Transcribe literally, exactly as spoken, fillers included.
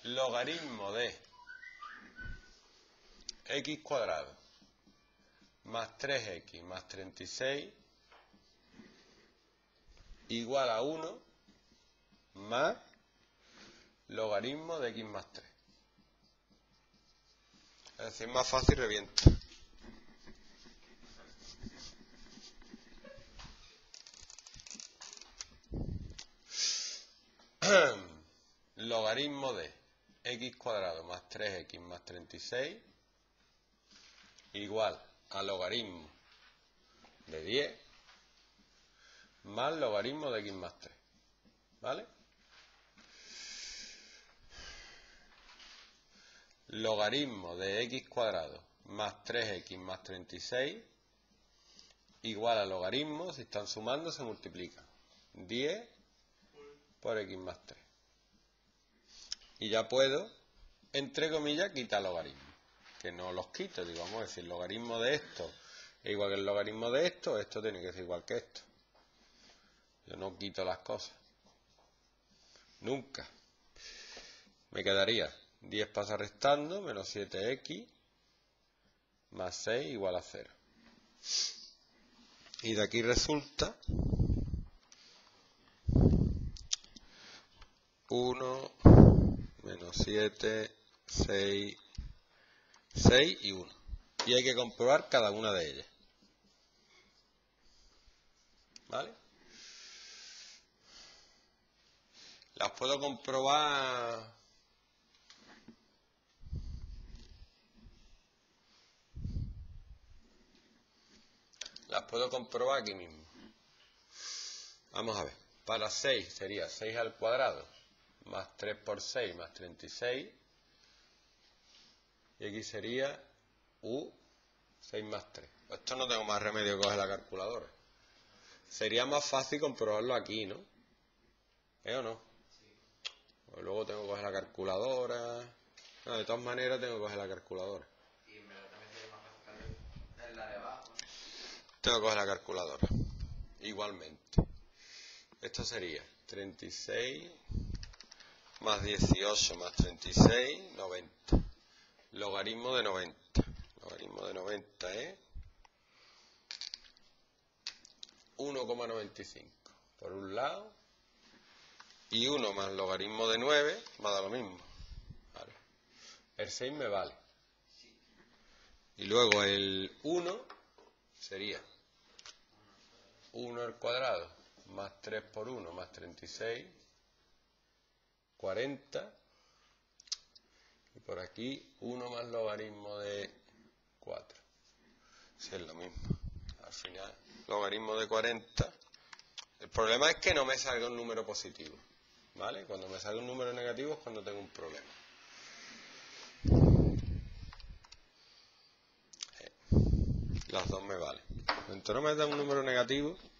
logaritmo de x cuadrado más tres x más treinta y seis igual a uno más logaritmo de x más tres. Es decir, más fácil revienta. Logaritmo de x cuadrado más tres x más treinta y seis igual a logaritmo de diez más logaritmo de x más tres. ¿Vale? Logaritmo de x cuadrado más tres x más treinta y seis igual a logaritmo, si están sumando se multiplican, diez por x más tres. Y ya puedo, entre comillas, quitar logaritmos, que no los quito, digo, vamos a decir, logaritmo de esto es igual que el logaritmo de esto, esto tiene que ser igual que esto. Yo no quito las cosas, nunca. Me quedaría diez pasa restando, menos siete x más seis igual a cero. Y de aquí resulta uno menos siete, seis, seis y uno. Y hay que comprobar cada una de ellas. ¿Vale? Las puedo comprobar. Las puedo comprobar aquí mismo. Vamos a ver. Para seis sería seis al cuadrado más tres por seis más treinta y seis. Y aquí sería u seis más tres. Esto no tengo más remedio que coger la calculadora. Sería más fácil comprobarlo aquí, ¿no? ¿Eh o no? Pues luego tengo que coger la calculadora. No, de todas maneras tengo que coger la calculadora. Y en verdad también sería más fácil en la de abajo, ¿no? Tengo que coger la calculadora. Igualmente. Esto sería treinta y seis más dieciocho más treinta y seis, noventa. Logaritmo de noventa. Logaritmo de noventa es uno coma noventa y cinco. Por un lado. Y uno más logaritmo de nueve me da lo mismo. Vale. El seis me vale. Y luego el uno sería uno al cuadrado más tres por uno más treinta y seis, cuarenta. Y por aquí uno más logaritmo de cuatro. Sí, es lo mismo. Al final, logaritmo de cuarenta. El problema es que no me salga un número positivo. ¿Vale? Cuando me salga un número negativo es cuando tengo un problema. Las dos me valen. Entonces no me da un número negativo.